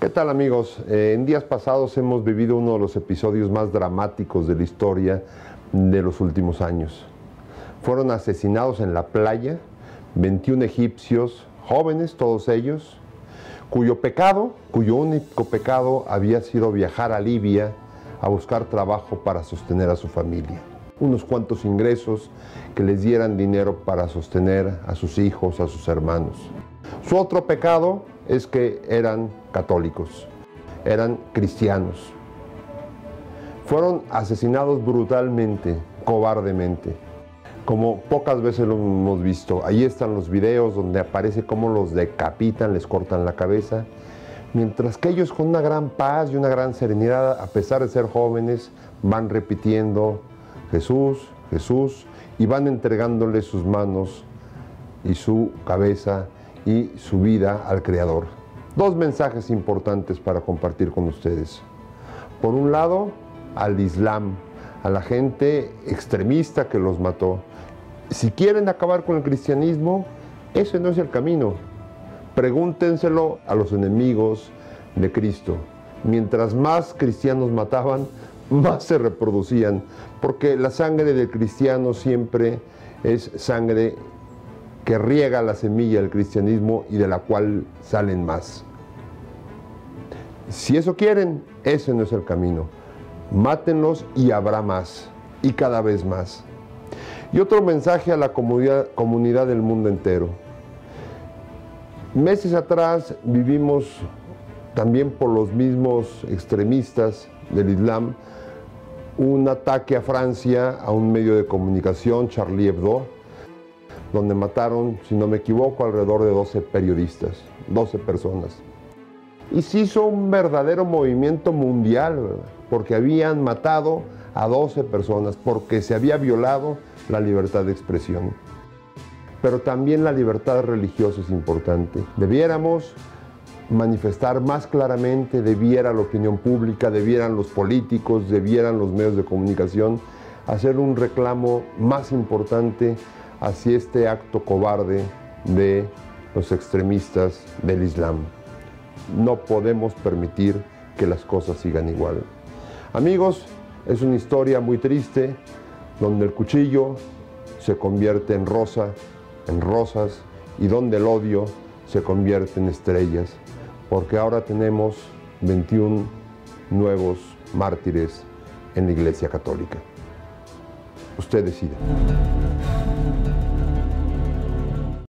¿Qué tal, amigos? En días pasados hemos vivido uno de los episodios más dramáticos de la historia de los últimos años. Fueron asesinados en la playa 21 egipcios, jóvenes todos ellos, cuyo único pecado había sido viajar a Libia a buscar trabajo para sostener a su familia. Unos cuantos ingresos que les dieran dinero para sostener a sus hijos, a sus hermanos. Su otro pecado es que eran católicos, eran cristianos. Fueron asesinados brutalmente, cobardemente, como pocas veces lo hemos visto. Ahí están los videos donde aparece cómo los decapitan, les cortan la cabeza, mientras que ellos con una gran paz y una gran serenidad, a pesar de ser jóvenes, van repitiendo Jesús, Jesús, y van entregándole sus manos y su cabeza y su vida al Creador. Dos mensajes importantes para compartir con ustedes. Por un lado, al Islam, a la gente extremista que los mató. Si quieren acabar con el cristianismo, ese no es el camino. Pregúntenselo a los enemigos de Cristo. Mientras más cristianos mataban, más se reproducían, porque la sangre del cristiano siempre es sangre que riega la semilla del cristianismo y de la cual salen más. Si eso quieren, ese no es el camino. Mátenlos y habrá más, y cada vez más. Y otro mensaje a la comunidad del mundo entero. Meses atrás vivimos también por los mismos extremistas del Islam un ataque a Francia, a un medio de comunicación, Charlie Hebdo, donde mataron, si no me equivoco, alrededor de 12 periodistas, 12 personas. Y se hizo un verdadero movimiento mundial, ¿verdad? Porque habían matado a 12 personas, porque se había violado la libertad de expresión. Pero también la libertad religiosa es importante. Debiéramos manifestar más claramente, debiera la opinión pública, debieran los políticos, debieran los medios de comunicación hacer un reclamo más importante hacia este acto cobarde de los extremistas del Islam. No podemos permitir que las cosas sigan igual. Amigos, es una historia muy triste, donde el cuchillo se convierte en rosa, en rosas, y donde el odio se convierte en estrellas, porque ahora tenemos 21 nuevos mártires en la Iglesia Católica. Usted decide.